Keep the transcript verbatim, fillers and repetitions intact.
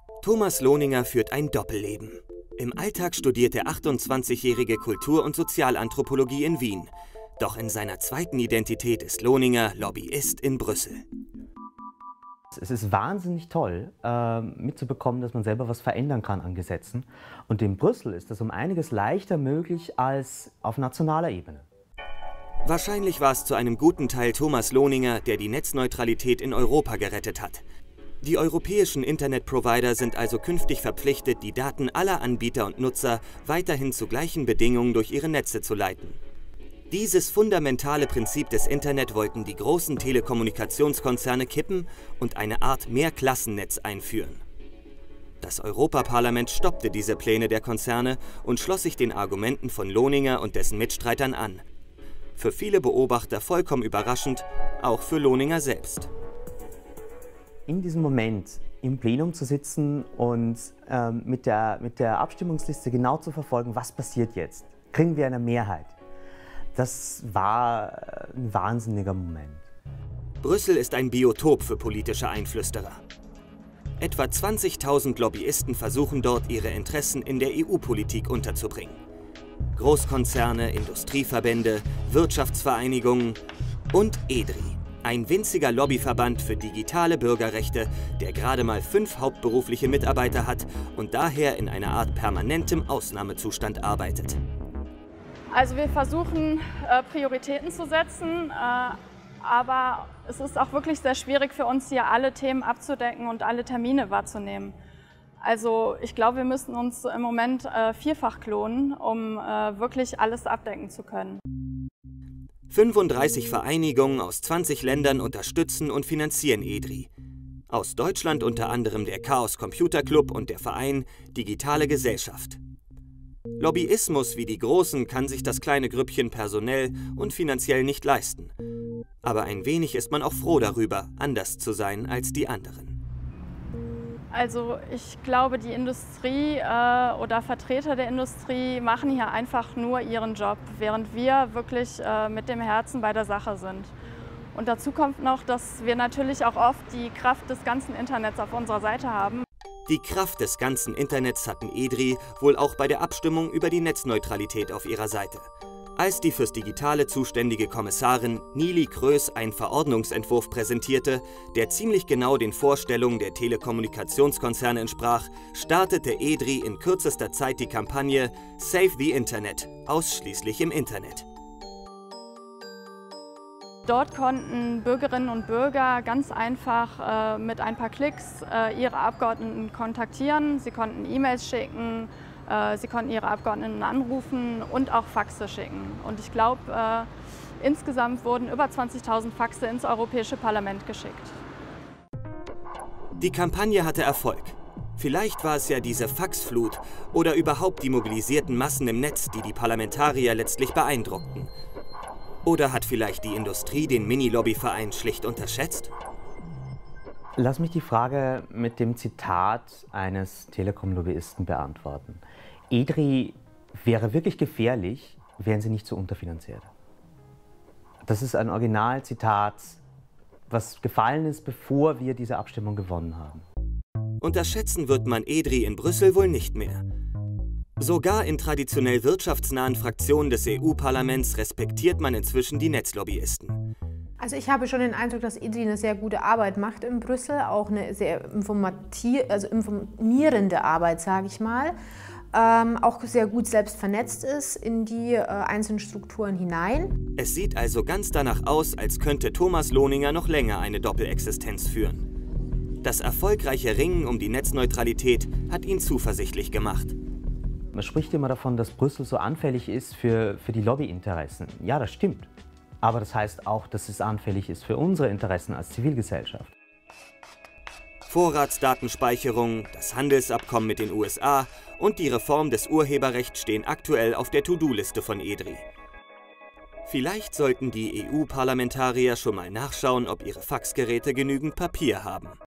Thomas Lohninger führt ein Doppelleben. Im Alltag studiert der achtundzwanzigjährige Kultur- und Sozialanthropologie in Wien. Doch in seiner zweiten Identität ist Lohninger Lobbyist in Brüssel. Es ist wahnsinnig toll, äh, mitzubekommen, dass man selber was verändern kann an Gesetzen. Und in Brüssel ist das um einiges leichter möglich als auf nationaler Ebene. Wahrscheinlich war es zu einem guten Teil Thomas Lohninger, der die Netzneutralität in Europa gerettet hat. Die europäischen Internetprovider sind also künftig verpflichtet, die Daten aller Anbieter und Nutzer weiterhin zu gleichen Bedingungen durch ihre Netze zu leiten. Dieses fundamentale Prinzip des Internet wollten die großen Telekommunikationskonzerne kippen und eine Art Mehrklassennetz einführen. Das Europaparlament stoppte diese Pläne der Konzerne und schloss sich den Argumenten von Lohninger und dessen Mitstreitern an. Für viele Beobachter vollkommen überraschend, auch für Lohninger selbst. In diesem Moment im Plenum zu sitzen und ähm, mit, der, mit der Abstimmungsliste genau zu verfolgen, was passiert jetzt? Kriegen wir eine Mehrheit? Das war ein wahnsinniger Moment. Brüssel ist ein Biotop für politische Einflüsterer. Etwa zwanzigtausend Lobbyisten versuchen dort, ihre Interessen in der E U-Politik unterzubringen. Großkonzerne, Industrieverbände, Wirtschaftsvereinigungen und EDRI, ein winziger Lobbyverband für digitale Bürgerrechte, der gerade mal fünf hauptberufliche Mitarbeiter hat und daher in einer Art permanentem Ausnahmezustand arbeitet. Also wir versuchen, äh, Prioritäten zu setzen, äh, aber es ist auch wirklich sehr schwierig für uns, hier alle Themen abzudecken und alle Termine wahrzunehmen. Also ich glaube, wir müssen uns im Moment äh, vierfach klonen, um äh, wirklich alles abdecken zu können. fünfunddreißig Vereinigungen aus zwanzig Ländern unterstützen und finanzieren EDRI. Aus Deutschland unter anderem der Chaos Computer Club und der Verein Digitale Gesellschaft. Lobbyismus wie die Großen kann sich das kleine Grüppchen personell und finanziell nicht leisten. Aber ein wenig ist man auch froh darüber, anders zu sein als die anderen. Also ich glaube, die Industrie äh, oder Vertreter der Industrie machen hier einfach nur ihren Job, während wir wirklich äh, mit dem Herzen bei der Sache sind. Und dazu kommt noch, dass wir natürlich auch oft die Kraft des ganzen Internets auf unserer Seite haben. Die Kraft des ganzen Internets hatten EDRI wohl auch bei der Abstimmung über die Netzneutralität auf ihrer Seite. Als die fürs Digitale zuständige Kommissarin Nili Kroes einen Verordnungsentwurf präsentierte, der ziemlich genau den Vorstellungen der Telekommunikationskonzerne entsprach, startete EDRI in kürzester Zeit die Kampagne Save the Internet, ausschließlich im Internet. Dort konnten Bürgerinnen und Bürger ganz einfach äh, mit ein paar Klicks äh, ihre Abgeordneten kontaktieren. Sie konnten E-Mails schicken, äh, sie konnten ihre Abgeordneten anrufen und auch Faxe schicken. Und ich glaube, äh, insgesamt wurden über zwanzigtausend Faxe ins Europäische Parlament geschickt. Die Kampagne hatte Erfolg. Vielleicht war es ja diese Faxflut oder überhaupt die mobilisierten Massen im Netz, die die Parlamentarier letztlich beeindruckten. Oder hat vielleicht die Industrie den Mini-Lobbyverein schlicht unterschätzt? Lass mich die Frage mit dem Zitat eines Telekom-Lobbyisten beantworten. EDRI wäre wirklich gefährlich, wären sie nicht so unterfinanziert. Das ist ein Originalzitat, was gefallen ist, bevor wir diese Abstimmung gewonnen haben. Unterschätzen wird man EDRI in Brüssel wohl nicht mehr. Sogar in traditionell wirtschaftsnahen Fraktionen des E U-Parlaments respektiert man inzwischen die Netzlobbyisten. Also ich habe schon den Eindruck, dass EDRI eine sehr gute Arbeit macht in Brüssel, auch eine sehr informativ, also informierende Arbeit, sage ich mal. Ähm, auch sehr gut selbst vernetzt ist in die äh, einzelnen Strukturen hinein. Es sieht also ganz danach aus, als könnte Thomas Lohninger noch länger eine Doppelexistenz führen. Das erfolgreiche Ringen um die Netzneutralität hat ihn zuversichtlich gemacht. Man spricht immer davon, dass Brüssel so anfällig ist für, für die Lobbyinteressen. Ja, das stimmt. Aber das heißt auch, dass es anfällig ist für unsere Interessen als Zivilgesellschaft. Vorratsdatenspeicherung, das Handelsabkommen mit den U S A und die Reform des Urheberrechts stehen aktuell auf der To-Do-Liste von EDRI. Vielleicht sollten die E U-Parlamentarier schon mal nachschauen, ob ihre Faxgeräte genügend Papier haben.